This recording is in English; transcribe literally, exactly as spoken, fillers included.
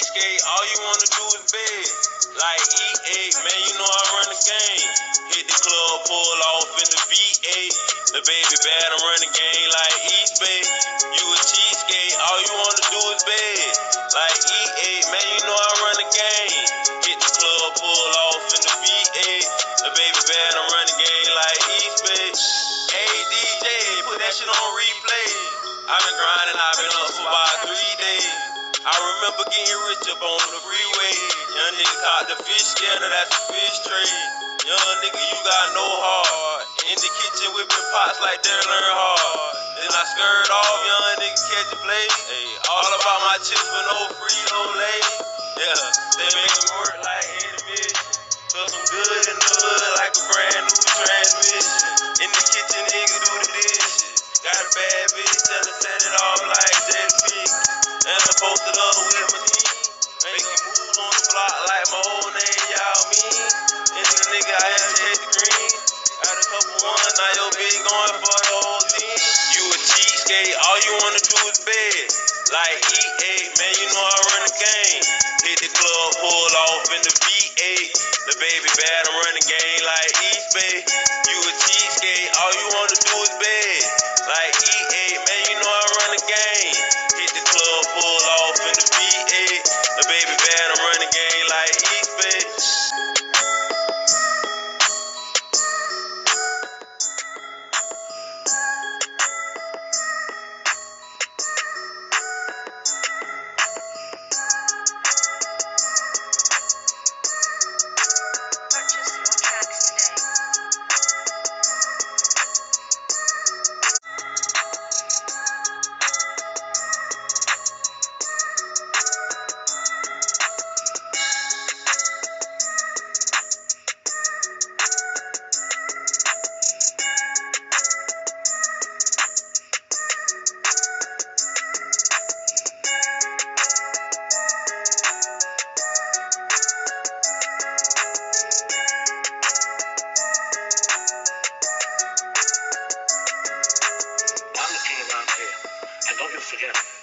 cheesecake, all you wanna do is bed. Like E eight, man, you know I run the game. Hit the club, pull off in the V eight. The baby bad, I run the game like Eastbay. You a cheesecake, all you wanna do is bed. Like E eight, man, you know I run the game. Hit the club, pull off in the V eight. The baby bad, I run the game like Eastbay. Hey D J, put that shit on replay. I've been grinding, I've been up for about three days. I remember getting rich up on the freeway. Young nigga caught the fish scanner, that's a fish trade. Young nigga, you got no heart. In the kitchen whipping pots like they're learn hard. Then I skirt off, young nigga catch a blade. Hey, all about my chips but no Frito Lay. Yeah, they make me work like enemies. So some good in the hood like a brand new transmission. In the kitchen, nigga do the dishes. Got a bad bitch, tell her set it off like Jetfish. And I posted up with my team. Making moves on the block like my old name, y'all mean. And the nigga, I had to take the green. Got a couple ones, now your bitch going for the whole team. You a cheesecake, all you wanna do is bed. Like E eight, man, you know I run the game. Hit the club, pull off in the V eight. The baby bad, I run the game like Eastbay. You a cheesecake, all you wanna do is bed. Like E eight, man, you know I run the game. Hit the club, pull off in the V eight. The baby bad, I run the game like Eastbay. And don't you forget,